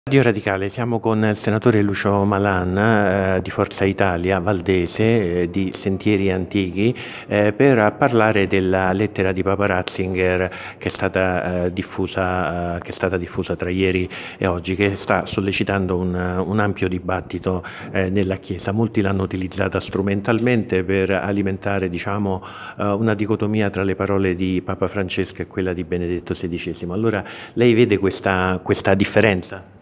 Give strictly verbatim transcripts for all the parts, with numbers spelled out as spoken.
Radio Radicale, siamo con il senatore Lucio Malan eh, di Forza Italia, valdese, eh, di Sentieri Antichi, eh, per parlare della lettera di Papa Ratzinger che è stata, eh, diffusa, eh, che è stata diffusa tra ieri e oggi, che sta sollecitando un, un ampio dibattito eh, nella Chiesa. Molti l'hanno utilizzata strumentalmente per alimentare, diciamo, eh, una dicotomia tra le parole di Papa Francesco e quella di Benedetto sedicesimo. Allora, lei vede questa, questa differenza?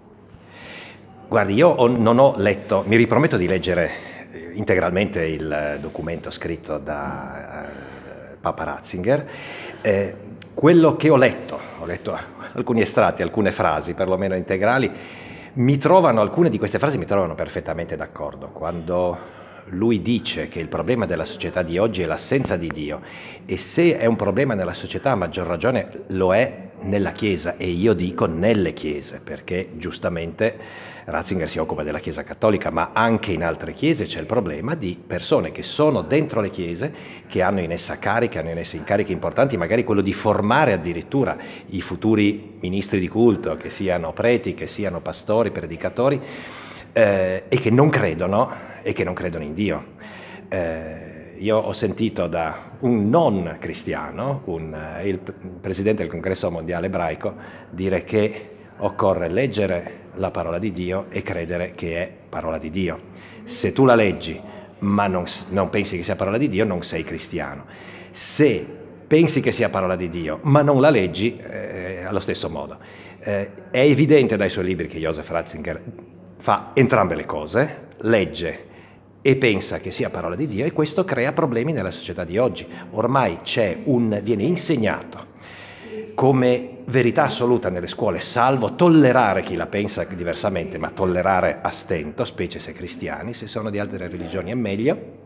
Guardi, io ho, non ho letto, mi riprometto di leggere integralmente il documento scritto da uh, Papa Ratzinger. Eh, quello che ho letto, ho letto alcuni estratti, alcune frasi, perlomeno integrali, mi trovano, alcune di queste frasi mi trovano perfettamente d'accordo. Quando lui dice che il problema della società di oggi è l'assenza di Dio, e se è un problema nella società, a maggior ragione lo è nella Chiesa, e io dico nelle Chiese, perché giustamente Ratzinger si occupa della Chiesa cattolica, ma anche in altre chiese c'è il problema di persone che sono dentro le chiese, che hanno in essa cariche, hanno in essa incarichi importanti, magari quello di formare addirittura i futuri ministri di culto, che siano preti, che siano pastori, predicatori, eh, e che non credono, e che non credono in Dio. Eh, io ho sentito da un non cristiano, un, il presidente del Congresso Mondiale Ebraico, dire che occorre leggere la parola di Dio e credere che è parola di Dio. Se tu la leggi ma non, non pensi che sia parola di Dio, non sei cristiano. Se pensi che sia parola di Dio ma non la leggi, eh, allo stesso modo. Eh, è evidente dai suoi libri che Joseph Ratzinger fa entrambe le cose, legge e pensa che sia parola di Dio, e questo crea problemi nella società di oggi. Ormai c'è un, viene insegnato come verità assoluta nelle scuole, salvo tollerare chi la pensa diversamente, ma tollerare a stento, specie se cristiani. Se sono di altre religioni è meglio,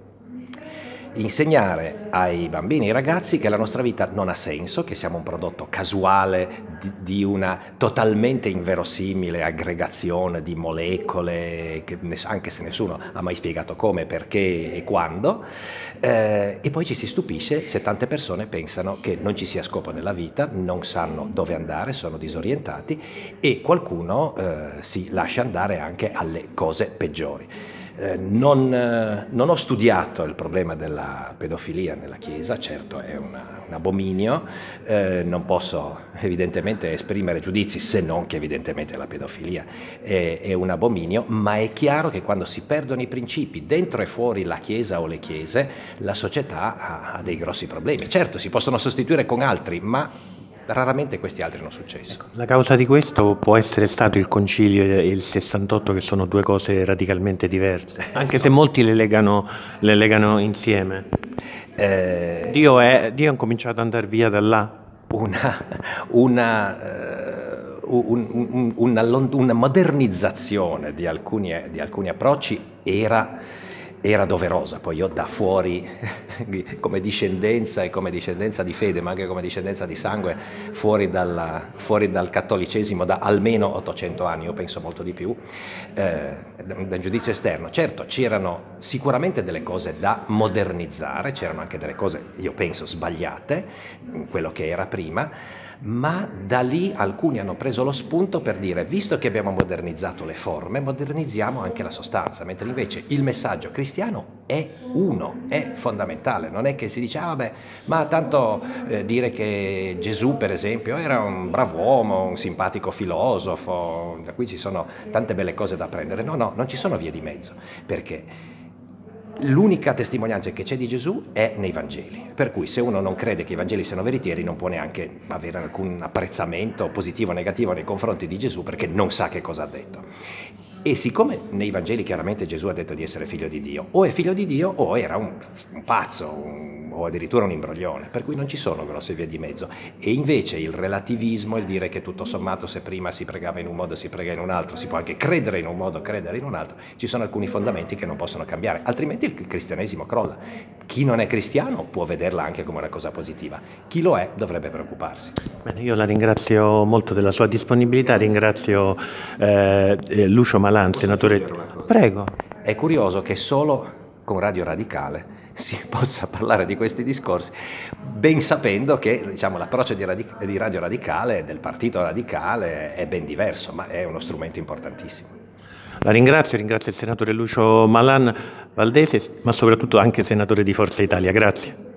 insegnare ai bambini e ai ragazzi che la nostra vita non ha senso, che siamo un prodotto casuale di, di una totalmente inverosimile aggregazione di molecole, che anche se nessuno ha mai spiegato come, perché e quando, eh, e poi ci si stupisce se tante persone pensano che non ci sia scopo nella vita, non sanno dove andare, sono disorientati, e qualcuno eh, si lascia andare anche alle cose peggiori. Eh, non, eh, non ho studiato il problema della pedofilia nella Chiesa, certo è una, un abominio, eh, non posso evidentemente esprimere giudizi, se non che evidentemente la pedofilia è, è un abominio, ma è chiaro che quando si perdono i principi dentro e fuori la Chiesa o le Chiese, la società ha, ha dei grossi problemi. Certo, si possono sostituire con altri, ma raramente questi altri hanno successo. Ecco, la causa di questo può essere stato il Concilio e il sessantotto, che sono due cose radicalmente diverse, anche se molti le legano, le legano insieme. Eh, Dio, è, Dio è cominciato ad andare via da là? Una, una, uh, un, un, una, una modernizzazione di alcuni, di alcuni approcci era... era doverosa. Poi io da fuori, come discendenza e come discendenza di fede, ma anche come discendenza di sangue, fuori, dalla, fuori dal cattolicesimo da almeno ottocento anni, io penso molto di più, eh, da un giudizio esterno. Certo, c'erano sicuramente delle cose da modernizzare, c'erano anche delle cose, io penso, sbagliate, quello che era prima, ma da lì alcuni hanno preso lo spunto per dire: visto che abbiamo modernizzato le forme, modernizziamo anche la sostanza, mentre invece il messaggio cristiano è uno, è fondamentale. Non è che si dice: ah vabbè, ma tanto eh, dire che Gesù per esempio era un bravo uomo, un simpatico filosofo, da cui ci sono tante belle cose da prendere. No, no, non ci sono vie di mezzo, perché l'unica testimonianza che c'è di Gesù è nei Vangeli, per cui se uno non crede che i Vangeli siano veritieri non può neanche avere alcun apprezzamento positivo o negativo nei confronti di Gesù, perché non sa che cosa ha detto. E siccome nei Vangeli chiaramente Gesù ha detto di essere figlio di Dio, o è figlio di Dio o era un, un pazzo, un, o addirittura un imbroglione, per cui non ci sono grosse vie di mezzo. E invece il relativismo, il dire che tutto sommato se prima si pregava in un modo si prega in un altro, si può anche credere in un modo, credere in un altro, ci sono alcuni fondamenti che non possono cambiare, altrimenti il cristianesimo crolla. Chi non è cristiano può vederla anche come una cosa positiva, chi lo è dovrebbe preoccuparsi. Bene, io la ringrazio molto della sua disponibilità, ringrazio eh, Lucio Malan, senatore. Prego. È curioso che solo con Radio Radicale si possa parlare di questi discorsi, ben sapendo che, diciamo, l'approccio di, Radic- di Radio Radicale, del Partito Radicale, è ben diverso, ma è uno strumento importantissimo. La ringrazio, ringrazio il senatore Lucio Malan Valdese, ma soprattutto anche senatore di Forza Italia. Grazie.